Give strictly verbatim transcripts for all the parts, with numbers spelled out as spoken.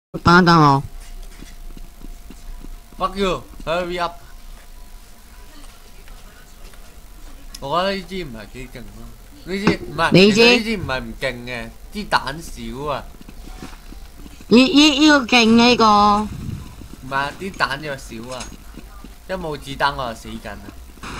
等一等我。 Fuck you, hurry up！ 我覺得呢支唔係幾勁咯，呢支唔係， 你支呢支唔係唔勁嘅，啲彈少啊。 呢呢呢個勁呢個。 唔係，啲彈又少啊，一冇子彈我就死緊啦。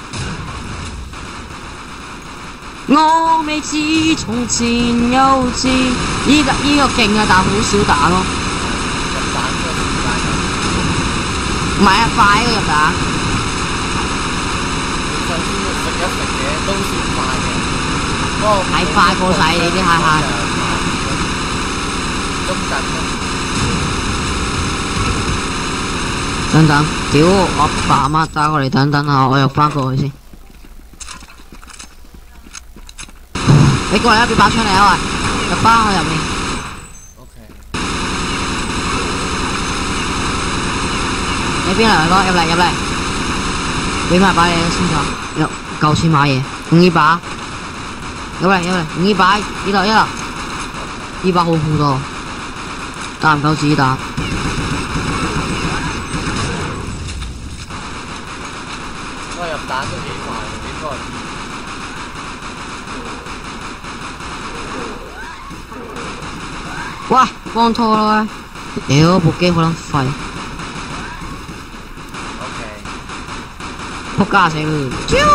我未似從前幼稚，呢個呢個勁啊，但係好少打咯。 入彈呢個時間唔係啊，快個入彈。 首先要食一食嘢都算快嘅，不過係快過晒你啲下下。 中陣咯。 等等，屌我爸阿媽打過嚟，等等下，我入翻過去先。你過嚟啊！俾把槍嚟啊！喂，入翻去入面。 OK。 你邊嚟哥？入嚟入嚟。俾埋把嘢先咗，入夠錢買嘢，用呢把。入嚟入嚟，用呢把，呢度呢度。呢把好好多，打唔夠子彈。 我入彈都幾快，應該。 哇！幫拖啦喂！屌部機好撚廢。 OK。 仆街死佢！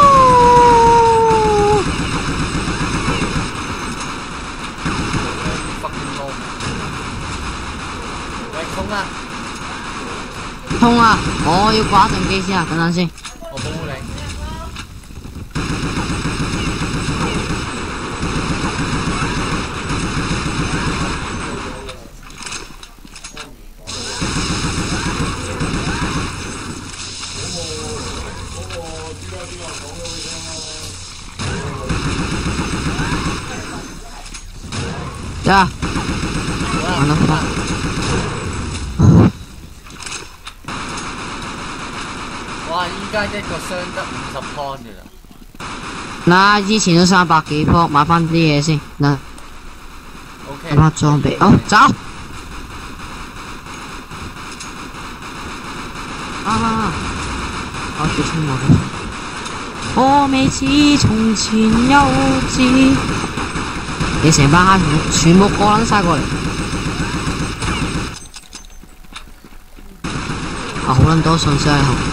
喂，衝啊！ 衝啊！我要掛陣機先啊，等等先。 我保護你。 呀！完了吧？ 哇！依家一個傷得五十 point 嘅啦。 嗱，之前都三百幾鋪，買翻啲嘢先。嗱 ，OK。 買翻裝備，好走。啊！我要衝我嘅。我未似從前幼稚。你成班黑全全部過撚晒過嚟。啊！好撚多信息喺後。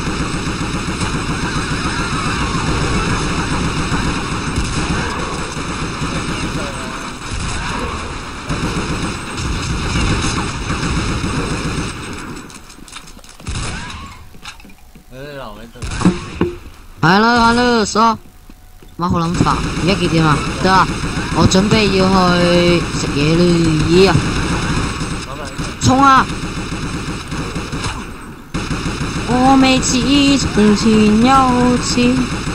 係啦係啦，疏，媽好撚煩，而家幾點啊？得啊，我準備要去食嘢啦，咦啊！衝啊！我未似從前幼稚。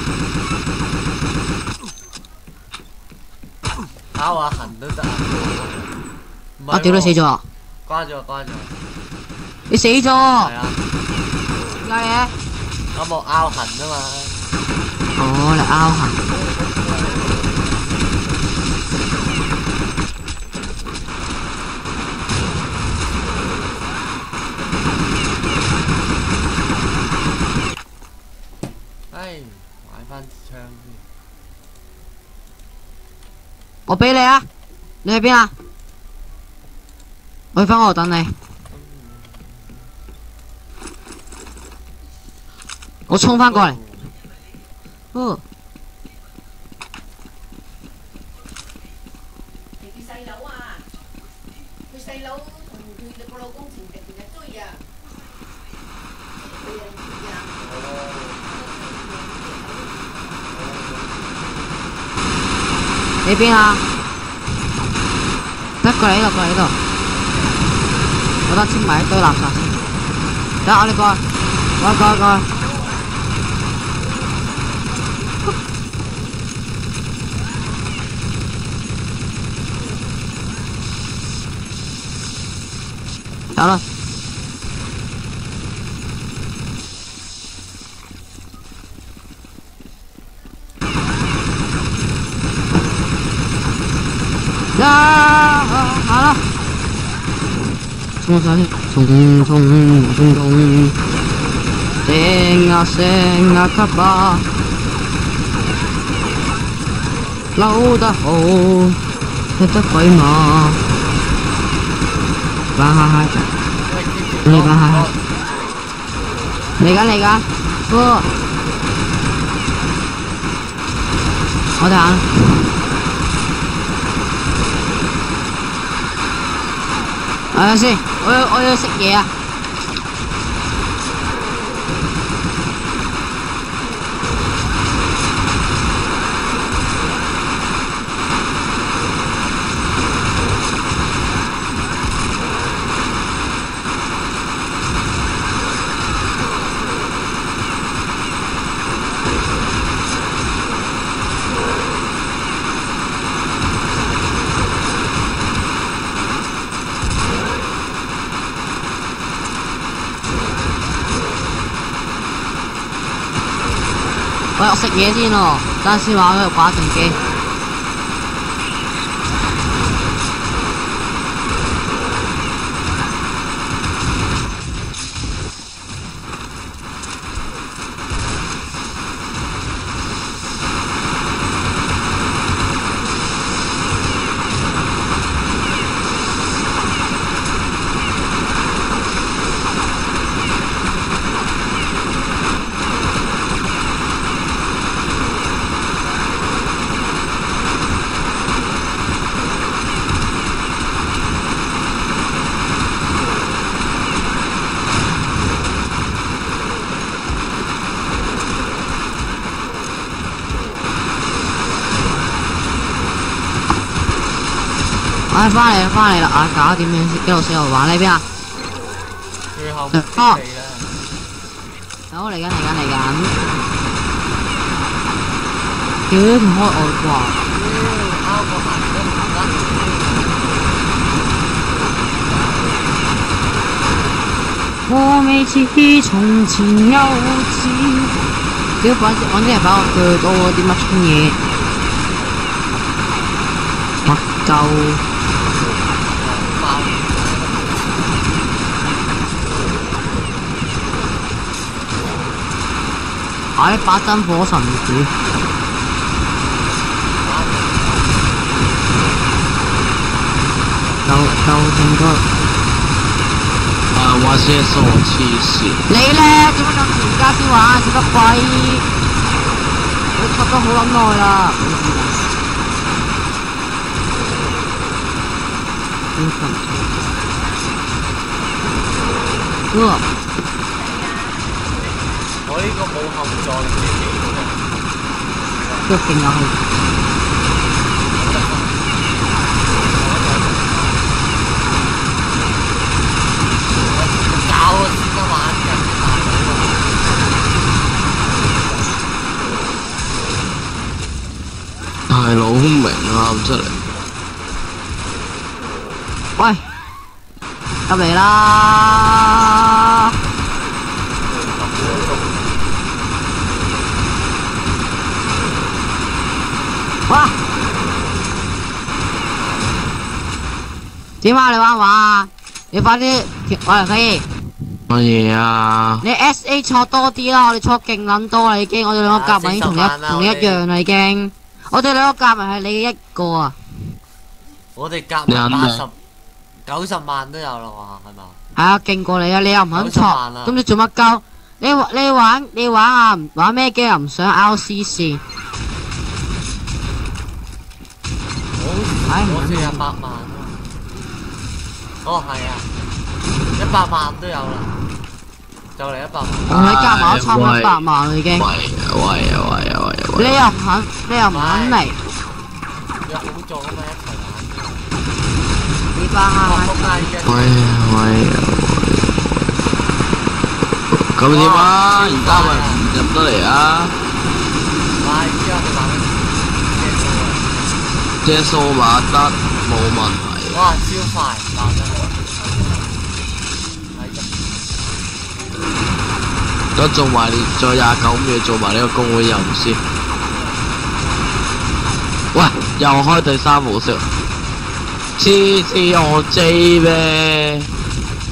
拗下痕都得啊！ 啊！屌你死咗啊！ 關咗關咗。 你死咗？係啊。 點解嘅？ 我冇拗痕啊嘛。 哦，你拗痕。 唉，買翻支槍先。 我俾你啊！你去邊啊？我去翻我度等你。我衝翻過嚟。哦。 佢細佬啊！佢細佬同佢個老公成日成日追啊！ 你邊啊？得過嚟呢度，過嚟呢度。我得清埋一堆垃圾先。得，我哋過去，過去，過去，過去。走啦！呀！好了。 衝上衝衝衝衝，醒啊醒啊級啊，扭得好，踢得鬼馬，玩下下，你玩下下，嚟緊嚟緊，哥，我哋行。等下先，我要我要食嘢啊！喂，我食嘢先喎，等陣先話喺度掛定機。唉，翻嚟啦，翻嚟啦！啊，搞掂先，一路四路玩呢邊啊？ 最後目的地啦。 好，嚟緊嚟緊嚟緊。屌，同開外掛。 拗個行都唔得。 我未似從前幼稚。屌，揾揾啲人把我鋸到我啲乜春嘢。乜鳩？唉，把真火神子，就就正咗。 啊！我先傻黐線。 你咧做乜咁遲而家先玩？做乜鬼？我插咗好撚耐啦。哥。 我呢個冇後座嘅機腳勁有後座。 教我先得玩嘅大佬。 大佬明啊，出嚟。 喂，入嚟啦！哇！點啊？你玩唔玩啊？你快啲，喂，可以。 乜嘢啊？ 你 S A 錯多啲啦，我哋錯勁撚多啦已經，我哋兩個夾埋已經同一同一樣啦已經，我哋兩個夾埋係你一個啊。 我哋夾埋八十九十萬都有啦喎，係嘛？ 係啊，勁過你啊！你又唔肯錯，咁你做乜鳩？你你玩你玩啊？玩咩機又唔想 R C 線？ 我我四廿八萬啊！哦，係啊，一百萬都有啦，就嚟一百萬。 同你夾埋都差唔多一百萬啦已經。 喂啊喂啊喂啊喂啊！ 你又唔肯，你又唔肯嚟？ 有好做啊嘛，一齊玩。 你班下。 喂啊喂啊喂啊！咁點啊？而家咪唔入得嚟啊？ 喂，之後你玩乜？ 借數碼得冇問題。 哇，超快，玩得好。 咁做埋再廿九秒做埋呢個工會任務先。喂，又開第三模式。黐線我 J 咩？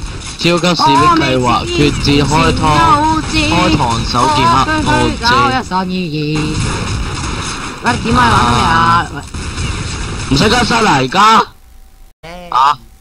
超級士兵計劃決戰開湯開膛手劍黑奧一正。 三二二。喂，點啊？玩咩啊？喂， 唔使加薪啦而家。啊！